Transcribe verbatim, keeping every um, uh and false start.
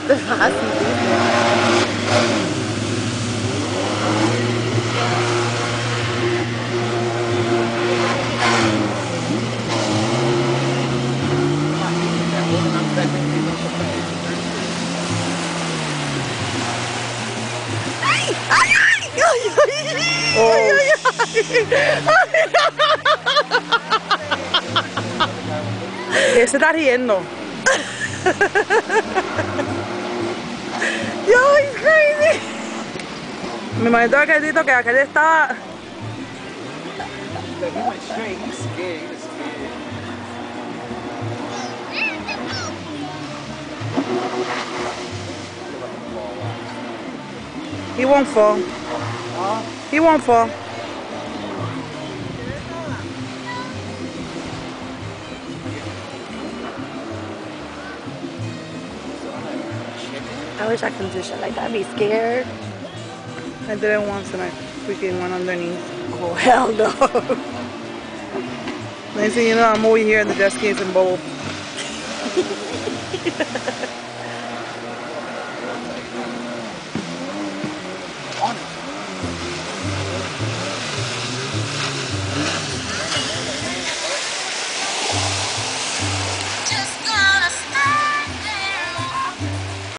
¿Qué se está riendo? Yo, it's crazy. Me imagino a Aquelito que aquel estaba. He won't fall. He won't fall. I wish I could do shit like that. I'd be scared. I did it once and I freaking went underneath. Oh, hell no. Next thing you know, I'm over here in the jet skis and bowl.